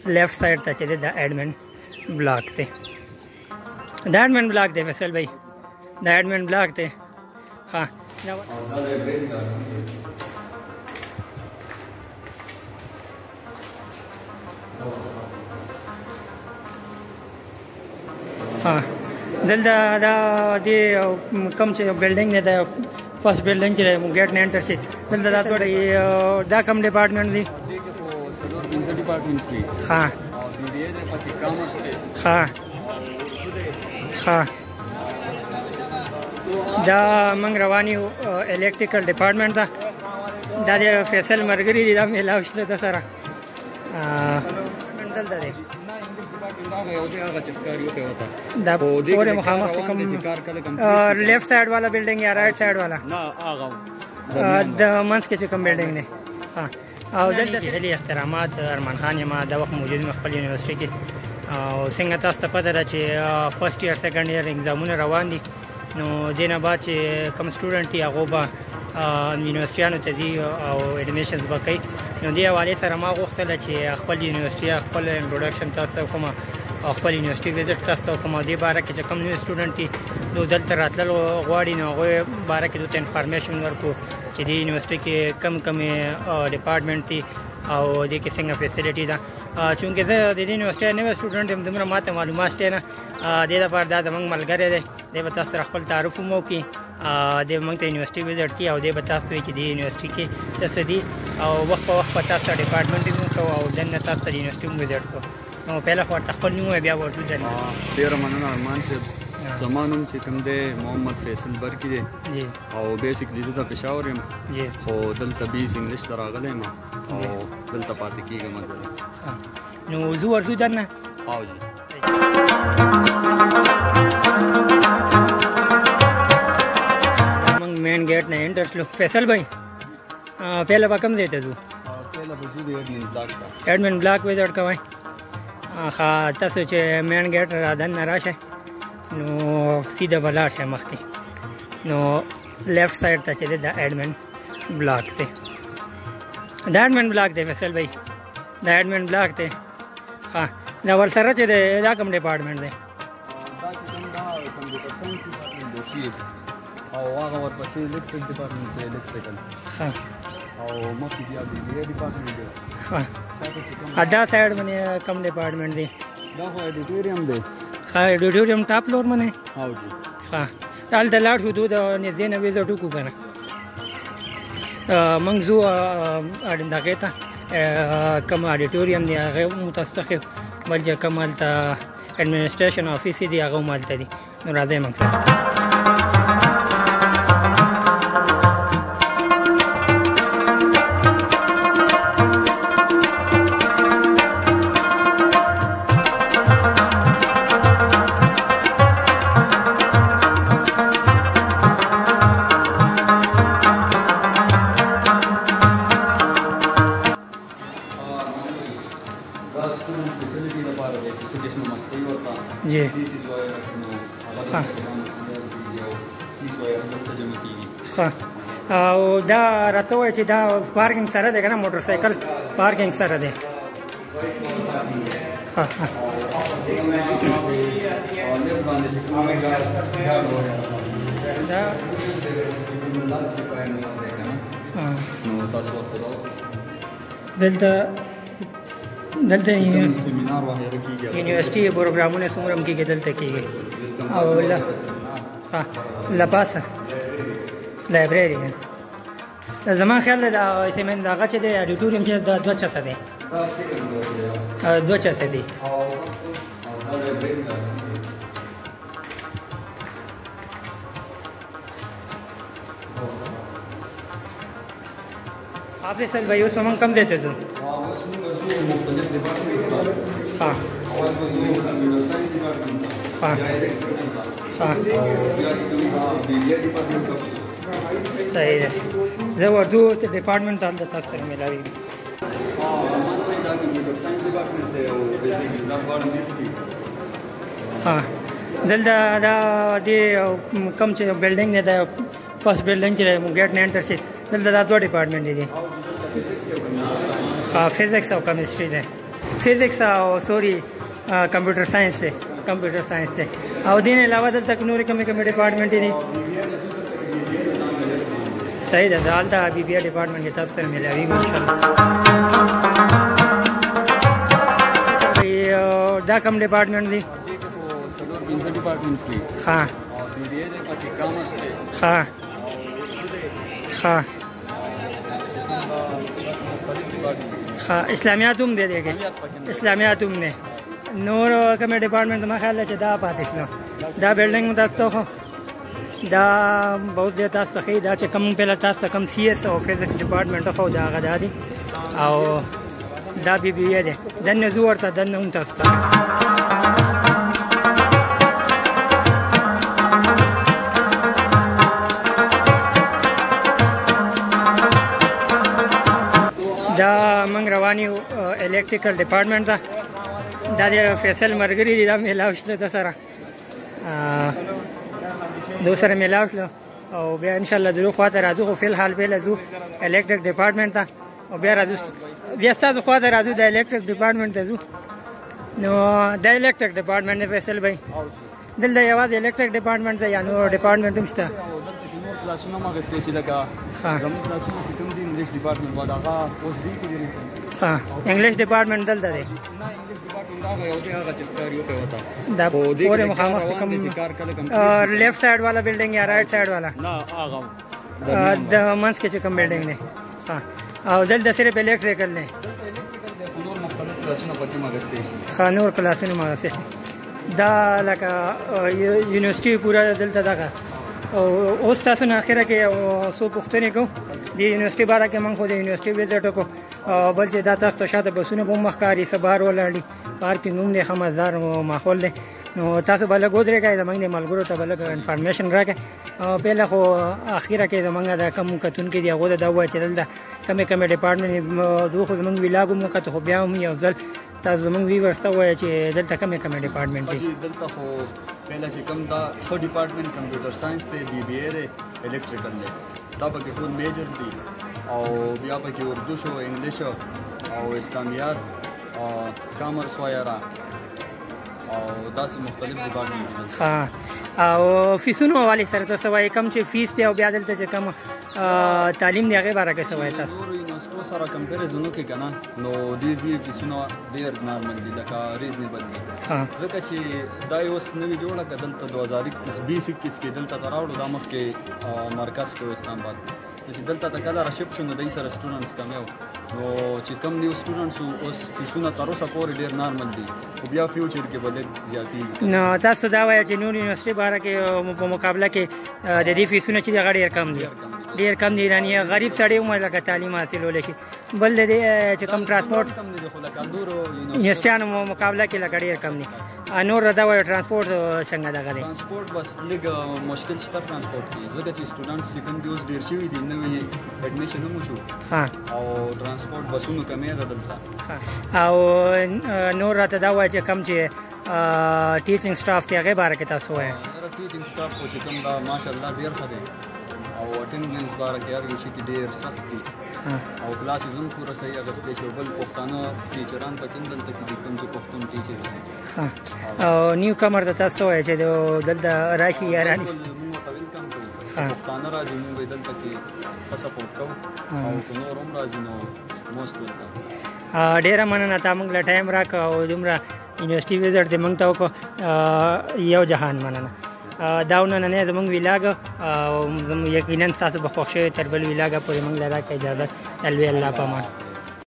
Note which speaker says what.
Speaker 1: لیفٹ سائड ته چې د ایڈمن بلاک دی د ایڈمن بلاک دی فیصل بھائی د ایڈمن بلاک دی ها ها دلته دا د کوم چې بلډینګ نه ده فرست بلډینګ چې ګیټ نه انټر شي دلته دا ټول دا کوم ډپارټمنټ دی ها ها ها دا موږ روان یو الکتریکل ډپارټمنټ ته دا د فیصل مرګري دی دا میلاو شته د سره دلته دی دا پورے مخامخ کوم لیفٹ سائड والا بلډینګ یا رائټ سائड والا نه هغه د منځ کې چې کوم بلډینګ دی ها او دلته دلی احترامات ارمان خان ما دا وخت موجود خپل یونیورسيټي کې او څنګه تاسو ته پته ده چې فرست ایئر سیکنډ ایئر ایگزامونه روان دي نو دینه بعد چې کوم سټوډنټ یې هغه به یونیورسيټیانو ته ځي او ایډمیشنز به کوي نو دې حوالې سره ما غوښتل چې خپل یونیورسيټي خپل انټروډکشن تاسو ته کوم او خپل یونیورسيټي وزټ تاسو ته کوم دې باره کې چې کوم نیو سټوډنټ دي نو دلته راتللو غواړي نو هغه باره کې دوی انفارمیشن ورکو چې د یونیورسيټي کې کم ډپارټمنټ دي او دې کې څنګه فیسیلیټي ده چونکه زه د دې یونیورسيټي نوې سټوډنټ یم دومره ماته معلومات شته نه دې لپاره دا زموږ ملګری دی دی به تاسو سره خپل تعارف هم وکړي د موږ ته یونیورسيټي وزټ کړي او دی به تاسو وایي چې د یونیورسيټي کې څه دي او وخت په وخت به تاسو ته ډپارټمنټ هم کوو او دننه تاسو ته یونیورسيټي هم وزټ کوو نو پهله خو خپل نوم بیا ورته ځنه
Speaker 2: ډېره مننه ارمان صاحب زما نوم چې کوم دی محمد فیصل برکی دی او بیسیکلی زه د پېښور یم خو دلته بیس انګلیش ته راغلی یم او دلته پاتې کېږم
Speaker 1: نو زه ورځو دننه
Speaker 2: او جی
Speaker 1: موږ مین ګیټ نه انټر شلو فیصل بھائی پهله به کوم ځای ته ځو
Speaker 2: پهله به ځو د ایډمن بلاک ته
Speaker 1: ایډمن بلاک وزټ کوئ ښه تاسو چې مین ګیټ را دننه راشئ نو سیده به لاړ شئ مخکې نو لیفٹ سائड ته چې دی د ایډمن بلاک دی د ایډمن بلاک دی فیصل بھائی د ایډمن بلاک دی ها دا ورسره چې دی دا کوم ډپارټمنټ دی
Speaker 2: او هغه ورپسې الکتریک ډپارټمنټ دی الکتریکل
Speaker 1: ښه
Speaker 2: او مخکې بیا د بي ډپارټمنټ دی
Speaker 1: ښه دا سایډ باندې کوم ډپارټمنټ دی
Speaker 2: دا خو ایډیټوریم دی
Speaker 1: ښه ایډیټوریم ټاپ فلور باندې
Speaker 2: او جی
Speaker 1: ښه هلته لاړ شو د نږدې نه وزټ وکړو که نه موږ ځو دغې ته کوم اډیټوریم دی هغه مو تاسو ته ښیم بل چې کوم هلته اډمنسټریشن افیس دی هغه هم هلته دي نو راځئ موږ سره जी हाँ او دا راته وایي چې دا پارکینګ سره دی که نه موټر سایکل پارکینګ سره دی ښه ښه دلته یونیورسيټي پروګرامونه څومره هم کېږي دلته کېږي او لپاسه لایبرري ده زما خیال دی دغه چې دی اډیټوریم چې دا دوه چته دی دوه چته دی فیصل بھائی اوس موږ کم ځای ته ځو ها ها ها صحیح ده زه ورځو ته ډپارټمنټ ته هلته تاسو سره میلاوېږي ها دلته دا د کوم چې بلډینګ نه ده فرست بلډینګ چې ګیټ نه انټر شي دلته دا دوه ډپارټمنټ دي ها فزیکس او کیمستري ده فزیکس او سوري کمپیوټر ساينس دی او دین علاوه دلته نور کوم ډپارټمنټ دي صحیح ده دالته بي بي ډپارټمنټ کې تاسو سره ملایوي ان شاء الله دا کوم ډپارټمنټ دی
Speaker 2: سلور بنز ډپارټمنټ دی
Speaker 1: ها
Speaker 2: بي بي د پکې کامرس دی
Speaker 1: ها اسلامیات هم دی دیګه اسلامیات هم نه نور کوم ډپارټمنټ ما خیال چې دا پاتې شنو دا بلډینګ تاسو خو دا बहुत ډیر تاسو ته دا چې کوم په تاسو ته کوم سی اس او فزکس ډپارټمنټ خو دا غدا دي او دا بي بي دی دنه زو ورته دنه هم تاسو دا موږ رواني الکتریکل ډپارټمنټ دا د فیصل مرګري دی دا میلاو شته د سره دوسره میلاو شلو او بیا ان شاء الله دغه خواته راځو خو فل حال به لزو الکتریک ډپارټمنټ ته او بیا راځو بیا تاسو خواته راځو د الکتریک ډپارټمنټ ته ځو نو د الکتریک ډپارټمنټ نه فیصل بھائی دلته یوازې الکتریک ډپارټمنټ ته یا نو ډپارټمنټ هم شته
Speaker 2: کلاسونه ما غوښتي چې لکه کوم کلاسونه چې کوم دي انګلیش ډپارټمنټ ودا هغه اوس دی کې
Speaker 1: ها انګلیش ډپارټمنټ دلته دی
Speaker 2: نه انګلیش ډپارټمنټ هغه یو دی هغه چې کاریو په وتا
Speaker 1: دا پورې مخامخ کوم لیفت سایډ والا بلډینګ یا رائټ سایډ والا
Speaker 2: نه هغه
Speaker 1: د منځ کې کوم بلډینګ دی ها او دلته صرف الکتریکل دی
Speaker 2: نور مختلف کلاسونه پکې ما غوښتي
Speaker 1: ها نور کلاسونه ما غوښتي دا لکه یونیورسيټي پورا دلته دغه اوس تاسو نه اخره کې سو پښتنې کو د یونیورسيټي باره کې موږ خو د یونیورسيټي وزټ وکړو بل چې دا تاسو ته شاته بسونه به مخکاري سبار ولاړي پارکینګ هم نه خمزدار ماحول دی نو تاسو بل غوډره کې زمونږ د ملګرو ته بل انفارمیشن راکې پهله خو اخیره کې زمونږ د کم کتون کې دی هغه دا وایي چې دلته کمې ډپارټمنټ دوه خو زمونږ ویلاګو مو کته خو بیا هم یو ځل تاسو زمونږ ویورسته وایي چې دلته کمې ډپارټمنټ دي
Speaker 2: دلته خو پهله چې کوم دا خو ډپارټمنټ کمپیوټر ساينس ته بي بي اي دی الکتریکل دی دا پکې ټول میجر دي او بیا پکې اردو شو انګلیش او اسلامیات کامرس وایرا او داسې مختلف ډپارټمنټ
Speaker 1: ها او فیسونو والی سره تاسو وایي کم چې فیس ته او بیا دلته چې کم تعلیم دی هغه باره کې څه وایي تاسو
Speaker 2: یونیورسيټو سره کمپیریزن وکړئ کنه نو دیزی فیسونه ډیر نارمل دي لکه ریزنیبل دي ځکه چې دا یو نوې جوړه کړل ته 2021 کې دلته راوړو د مخکې مرکز کې اسلام آباد چې دلته د کله راشپ شو نو دای سره سټوډنټس کم یو نو چې کم نیو سټوډنټس اوس فیسونه تر اوسه پورې ډیر نارمل دي خو بیا فیوچر کې به زیاتی
Speaker 1: نو تاسو دا وایي چې نور یونیورسيټي باره کې په مقابله کې د دې فیسونه چې ډیر کم دي ډیر کم دي یعنی غریب سړی هم لکه تعلیم حاصلول شي بل د چې کم ترانسپورت
Speaker 2: کم دي خو لکه نور
Speaker 1: یونیورسيټانو مقابله کې لکه ډیر کم دي نور دا وایي ترانسپورت څنګه دا غلي
Speaker 2: ترانسپورت بس لګ مشکل شته ترانسپورت کې ځکه چې سټوډنټس چې کوم دی اوس ډیر شوي دي نوې اډمیشن هم شو
Speaker 1: ها
Speaker 2: او ترانسپورت بسونو کمې ده دلته
Speaker 1: او نور راته دا وایي چې کم چې ټیچینګ سټاف ته هغه باره کې تاسو وایي
Speaker 2: ټیچینګ سټاف خو چې کوم دا ماشاءالله ډیر ښه دی او اټینډنس باره کې هر یو شي کې ډیر سخت دي او کلاسز هم پوره صحیح اغستې شو بل پښتانه ټیچران پکې دلته کې کوم چې پښتون ټیچر
Speaker 1: او نیو کمر د تاسو وایي چې دلته راشي یاران
Speaker 2: پښتانه راځي نو دلته کې سپورټ کوو او نور هم راځي نو موست ویلکم
Speaker 1: ډیره مننه تا موږ له ټایم راکړه او دومره یونیورسيټي وزټ دې موږ ته وکړو یو جهان مننه داونه نه زموږ ویلاګ او یقینا تاسو به خوښ شئ تر بل ویلاګ پورې موږ لاره کې اجازه الله پامان